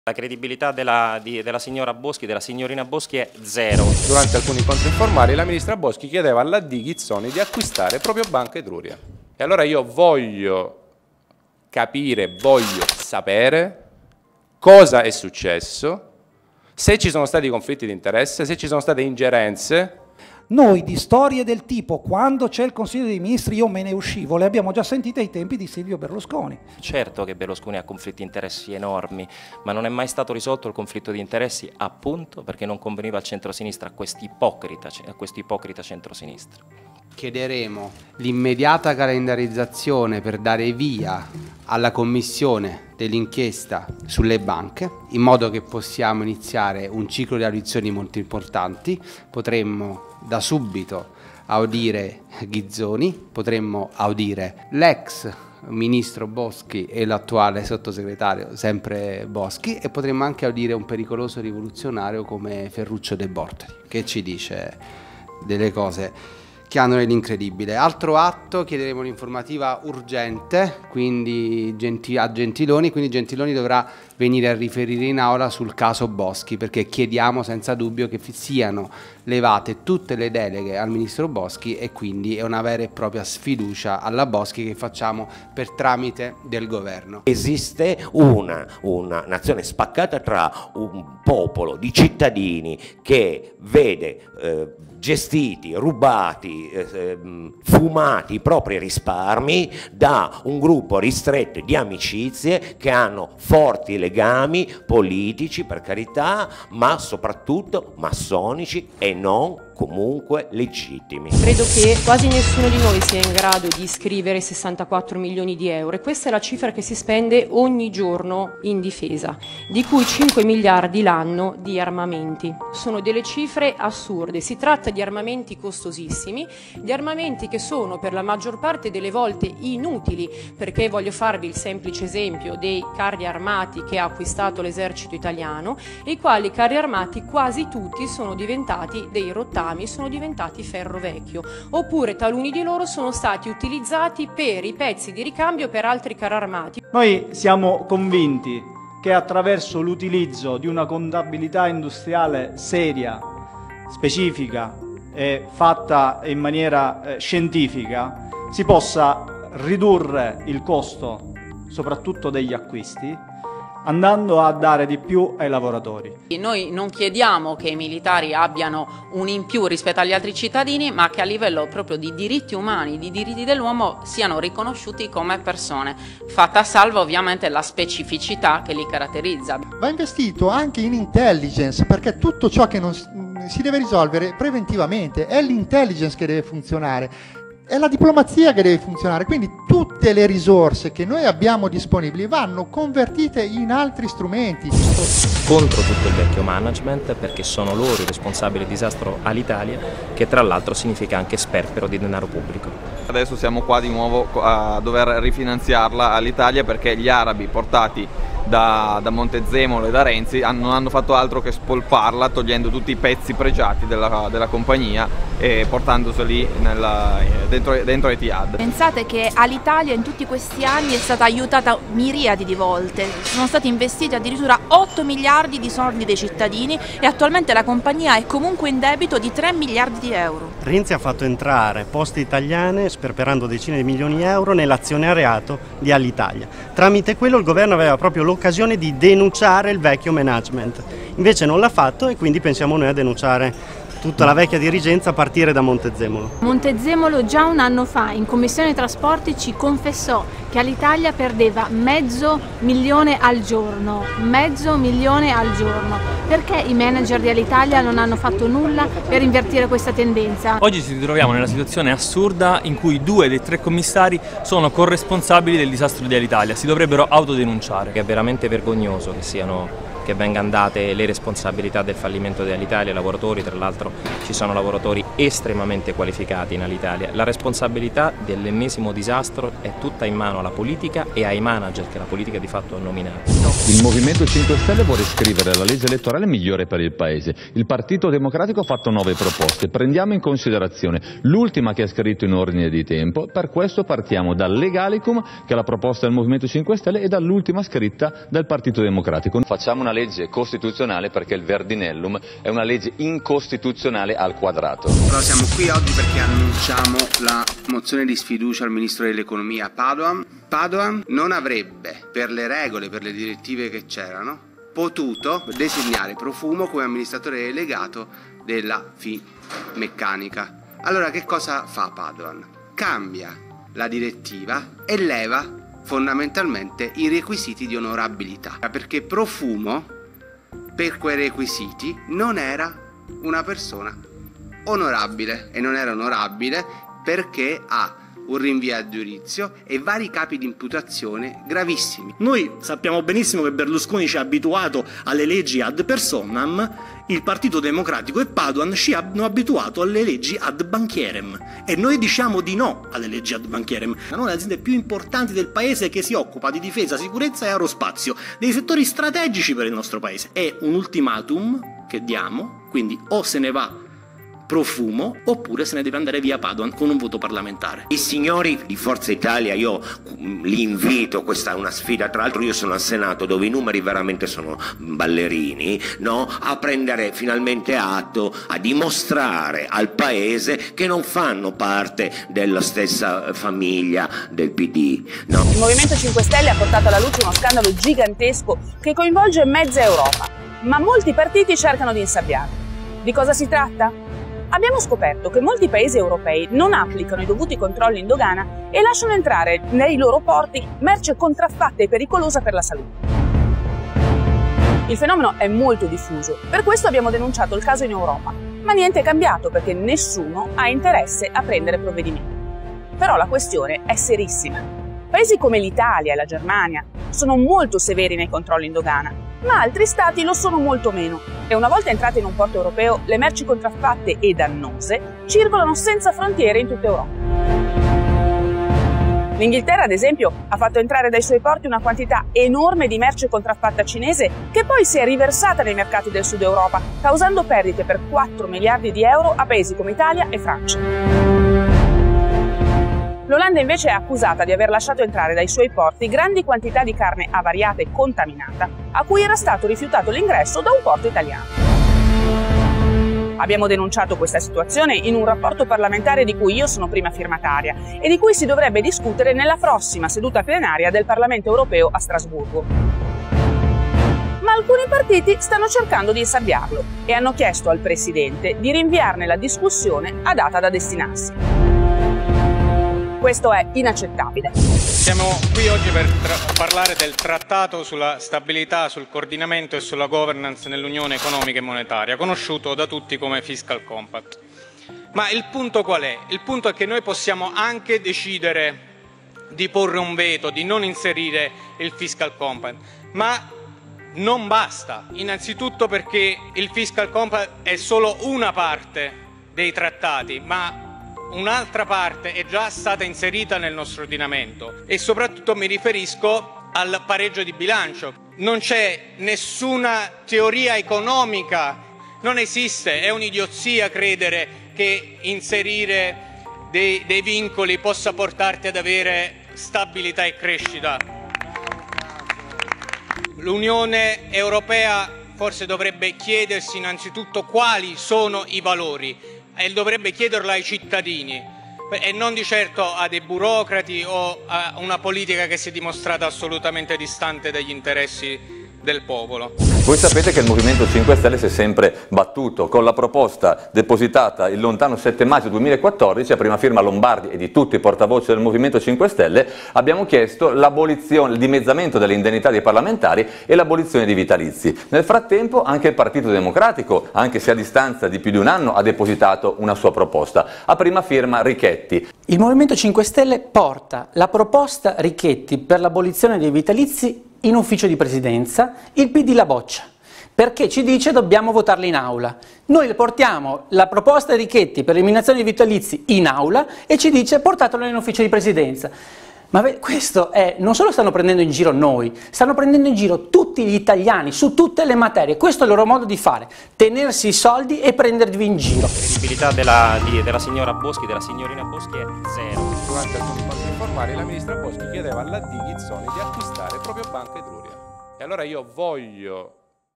La credibilità della signora Boschi, della signorina Boschi è zero. Durante alcuni incontri informali la ministra Boschi chiedeva all'AD Ghizzoni di acquistare proprio Banca Etruria. E allora io voglio capire, voglio sapere cosa è successo, se ci sono stati conflitti di interesse, se ci sono state ingerenze. Noi di storie del tipo quando c'è il Consiglio dei Ministri io me ne uscivo, le abbiamo già sentite ai tempi di Silvio Berlusconi. Certo che Berlusconi ha conflitti di interessi enormi, ma non è mai stato risolto il conflitto di interessi appunto perché non conveniva al centrosinistra, a questo ipocrita centrosinistra. Chiederemo l'immediata calendarizzazione per dare via alla commissione dell'inchiesta sulle banche, in modo che possiamo iniziare un ciclo di audizioni molto importanti. Potremmo da subito audire Ghizzoni, potremmo audire l'ex ministro Boschi e l'attuale sottosegretario sempre Boschi, e potremmo anche audire un pericoloso rivoluzionario come Ferruccio De Bortoli, che ci dice delle cose che hanno dell'incredibile. Altro atto, chiederemo l'informativa urgente quindi a Gentiloni, quindi Gentiloni dovrà venire a riferire in aula sul caso Boschi, perché chiediamo senza dubbio che siano levate tutte le deleghe al ministro Boschi, e quindi è una vera e propria sfiducia alla Boschi che facciamo per tramite del governo. Esiste una nazione spaccata tra un popolo di cittadini che vede gestiti, rubati, fumati i propri risparmi da un gruppo ristretto di amicizie che hanno forti legami politici, per carità, ma soprattutto massonici e non comunque legittimi. Credo che quasi nessuno di noi sia in grado di scrivere 64 milioni di euro, e questa è la cifra che si spende ogni giorno in difesa, di cui 5 miliardi l'anno di armamenti. Sono delle cifre assurde, si tratta di armamenti costosissimi, di armamenti che sono per la maggior parte delle volte inutili, perché voglio farvi il semplice esempio dei carri armati che ha acquistato l'esercito italiano, e i quali carri armati quasi tutti sono diventati dei rottami, sono diventati ferro vecchio, oppure taluni di loro sono stati utilizzati per i pezzi di ricambio per altri carri armati. Noi siamo convinti che attraverso l'utilizzo di una contabilità industriale seria, specifica e fatta in maniera scientifica si possa ridurre il costo soprattutto degli acquisti, andando a dare di più ai lavoratori. Noi non chiediamo che i militari abbiano un in più rispetto agli altri cittadini, ma che a livello proprio di diritti umani, di diritti dell'uomo, siano riconosciuti come persone, fatta salva ovviamente la specificità che li caratterizza. Va investito anche in intelligence, perché tutto ciò che non si deve risolvere preventivamente, è l'intelligence che deve funzionare. È la diplomazia che deve funzionare, quindi tutte le risorse che noi abbiamo disponibili vanno convertite in altri strumenti. Contro tutto il vecchio management, perché sono loro i responsabili del disastro all'Italia, che tra l'altro significa anche sperpero di denaro pubblico. Adesso siamo qua di nuovo a dover rifinanziarla all'Italia, perché gli arabi portati da Montezemolo e da Renzi non hanno fatto altro che spolparla, togliendo tutti i pezzi pregiati della compagnia e portandoseli dentro Etihad. Pensate che all'Italia in tutti questi anni è stata aiutata miriadi di volte, sono stati investiti addirittura 8 miliardi di soldi dei cittadini, e attualmente la compagnia è comunque in debito di 3 miliardi di euro. Renzi ha fatto entrare Poste Italiane sperperando decine di milioni di euro nell'azionariato di Alitalia. Tramite quello il governo aveva proprio l'occasione di denunciare il vecchio management, invece non l'ha fatto, e quindi pensiamo noi a denunciare tutta la vecchia dirigenza a partire da Montezemolo. Montezemolo già un anno fa in Commissione Trasporti ci confessò che Alitalia perdeva $500.000 al giorno, Perché i manager di Alitalia non hanno fatto nulla per invertire questa tendenza? Oggi ci ritroviamo nella situazione assurda in cui 2 dei 3 commissari sono corresponsabili del disastro di Alitalia, si dovrebbero autodenunciare. È veramente vergognoso che che vengano date le responsabilità del fallimento dell'Alitalia ai lavoratori. Tra l'altro ci sono lavoratori estremamente qualificati in Alitalia. La responsabilità dell'ennesimo disastro è tutta in mano alla politica e ai manager che la politica di fatto ha nominato. Il Movimento 5 Stelle vuole scrivere la legge elettorale migliore per il Paese. Il Partito Democratico ha fatto 9 proposte. Prendiamo in considerazione l'ultima che ha scritto in ordine di tempo. Per questo partiamo dal Legalicum, che è la proposta del Movimento 5 Stelle, e dall'ultima scritta del Partito Democratico. Facciamo una legge costituzionale perché il Verdinellum è una legge incostituzionale al quadrato. Però siamo qui oggi perché annunciamo la mozione di sfiducia al Ministro dell'Economia Padoan. Padoan non avrebbe, per le regole, per le direttive che c'erano, potuto designare Profumo come amministratore delegato della Finmeccanica. Allora che cosa fa Padoan? Cambia la direttiva e leva fondamentalmente i requisiti di onorabilità, perché Profumo per quei requisiti non era una persona onorabile, e non era onorabile perché ha un rinvio a giudizio e vari capi di imputazione gravissimi. Noi sappiamo benissimo che Berlusconi ci ha abituato alle leggi ad personam, il Partito Democratico e Padoan ci hanno abituato alle leggi ad banchierem, e noi diciamo di no alle leggi ad banchierem. Una delle aziende più importanti del paese che si occupa di difesa, sicurezza e aerospazio, dei settori strategici per il nostro paese. È un ultimatum che diamo, quindi o se ne va Profumo oppure se ne deve andare via Padoan con un voto parlamentare. I signori di Forza Italia, io li invito, questa è una sfida, tra l'altro io sono al Senato dove i numeri veramente sono ballerini, no? A prendere finalmente atto, a dimostrare al Paese che non fanno parte della stessa famiglia del PD, no? Il Movimento 5 Stelle ha portato alla luce uno scandalo gigantesco che coinvolge mezza Europa, ma molti partiti cercano di insabbiarlo. Di cosa si tratta? Abbiamo scoperto che molti paesi europei non applicano i dovuti controlli in dogana e lasciano entrare nei loro porti merce contraffatta e pericolosa per la salute. Il fenomeno è molto diffuso, per questo abbiamo denunciato il caso in Europa, ma niente è cambiato perché nessuno ha interesse a prendere provvedimenti. Però la questione è serissima. Paesi come l'Italia e la Germania sono molto severi nei controlli in dogana, ma altri stati lo sono molto meno. E una volta entrate in un porto europeo, le merci contraffatte e dannose circolano senza frontiere in tutta Europa. L'Inghilterra, ad esempio, ha fatto entrare dai suoi porti una quantità enorme di merce contraffatta cinese che poi si è riversata nei mercati del sud Europa, causando perdite per 4 miliardi di euro a paesi come Italia e Francia. L'Olanda invece è accusata di aver lasciato entrare dai suoi porti grandi quantità di carne avariata e contaminata, a cui era stato rifiutato l'ingresso da un porto italiano. Abbiamo denunciato questa situazione in un rapporto parlamentare di cui io sono prima firmataria e di cui si dovrebbe discutere nella prossima seduta plenaria del Parlamento europeo a Strasburgo. Ma alcuni partiti stanno cercando di insabbiarlo e hanno chiesto al Presidente di rinviarne la discussione a data da destinarsi. Questo è inaccettabile. Siamo qui oggi per parlare del trattato sulla stabilità, sul coordinamento e sulla governance nell'Unione economica e monetaria, conosciuto da tutti come Fiscal Compact. Ma il punto qual è? Il punto è che noi possiamo anche decidere di porre un veto, di non inserire il Fiscal Compact, ma non basta. Innanzitutto perché il Fiscal Compact è solo una parte dei trattati, ma un'altra parte è già stata inserita nel nostro ordinamento e soprattutto mi riferisco al pareggio di bilancio. Non c'è nessuna teoria economica, non esiste, è un'idiozia credere che inserire dei vincoli possa portarti ad avere stabilità e crescita. L'Unione Europea forse dovrebbe chiedersi innanzitutto quali sono i valori e dovrebbe chiederlo ai cittadini e non di certo a dei burocrati o a una politica che si è dimostrata assolutamente distante dagli interessi del popolo. Voi sapete che il Movimento 5 Stelle si è sempre battuto con la proposta depositata il lontano 7 maggio 2014 a prima firma Lombardi e di tutti i portavoce del Movimento 5 Stelle. Abbiamo chiesto l'abolizione, il dimezzamento delle indennità dei parlamentari e l'abolizione dei vitalizi. Nel frattempo anche il Partito Democratico, anche se a distanza di più di un anno, ha depositato una sua proposta a prima firma Richetti. Il Movimento 5 Stelle porta la proposta Richetti per l'abolizione dei vitalizi in ufficio di presidenza, il PD la boccia. perché ci dice dobbiamo votarli in aula. Noi le portiamo la proposta di Richetti per l'eliminazione dei vitalizi in aula e ci dice portatelo nell'ufficio di presidenza. Ma questo è, non solo stanno prendendo in giro noi, stanno prendendo in giro tutti gli italiani su tutte le materie. Questo è il loro modo di fare, tenersi i soldi e prendervi in giro. La credibilità della signora Boschi, della signorina Boschi è zero. Durante il confronto informale la ministra Boschi chiedeva alla Di Ghizzoni di acquistare proprio Banca Etruria. E allora io voglio